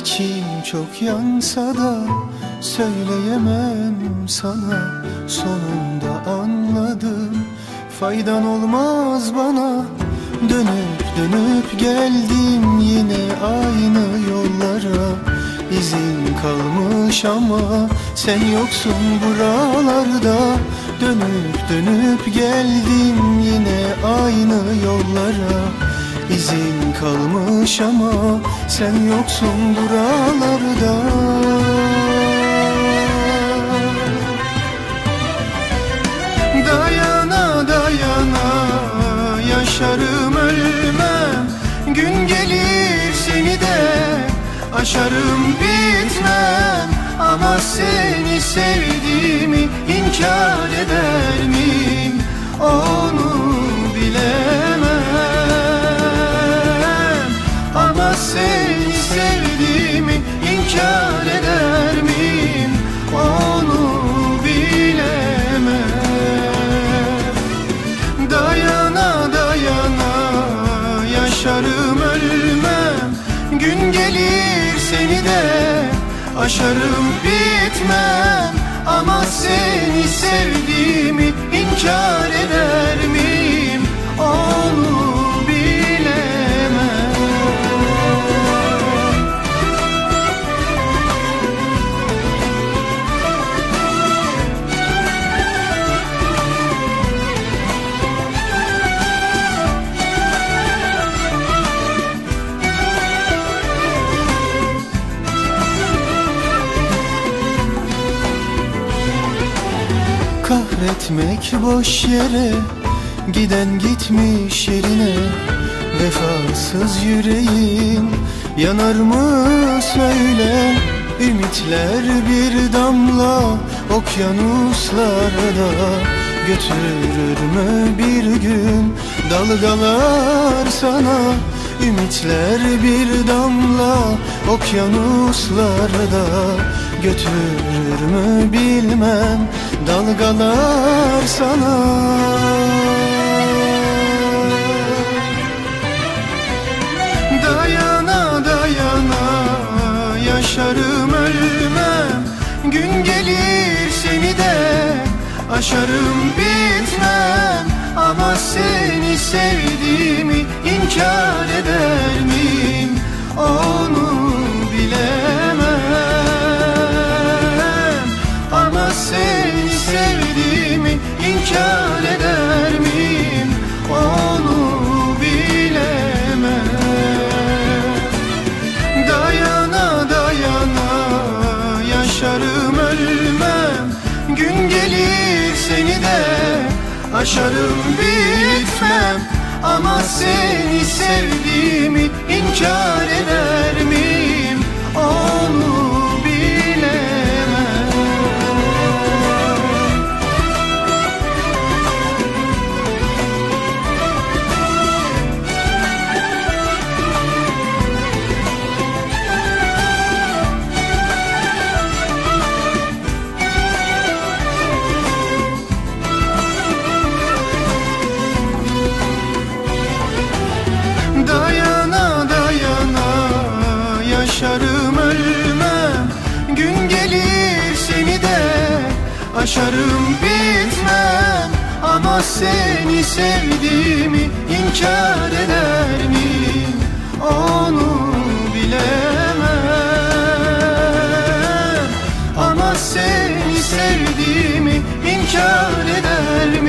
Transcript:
İçim çok yansa da söyleyemem sana. Sonunda anladım, faydan olmaz bana. Dönüp dönüp geldim yine aynı yollara. İzin kalmış ama sen yoksun buralarda. Dönüp dönüp geldim yine aynı yollara. İzin kalmış ama sen yoksun buralarda. Dayana dayana yaşarım ölmem. Gün gelir seni de aşarım bitmem. Ama seni sevdiğimi inkar eder miyim? Onu bilemem. Ama seni sevdiğimi inkar eder miyim? Onu bilemem. Dayana dayana yaşarım ölmem. Gün gelir seni de aşarım bitmem. Ama seni sevdiğimi inkar eder miyim? Onu kahretmek boş yere, giden gitmiş yerine. Vefasız yüreğin yanar mı söyle? Ümitler bir damla okyanuslarda. Götürür mü bir gün dalgalar sana? Ümitler bir damla okyanuslarda. Götürür mü bilmem dalgalar sana. Dayana dayana yaşarım ölmem. Gün gelir seni de aşarım bitmem. Ama seni sevdiğimi inkar eder miyim? Onu bilemem. Ama seni sevdiğimi inkar eder miyim? Onu bilemem. Dayana dayana yaşarım ölmem. Gün gelir seni de aşarım bitmem. Ama seni sevdiğimi inkar eder miyim? Onu yaşarım ölmem. Gün gelir seni de aşarım bitmem. Ama seni sevdiğimi inkar eder miyim? Onu bilemem. Ama seni sevdiğimi inkar eder miyim?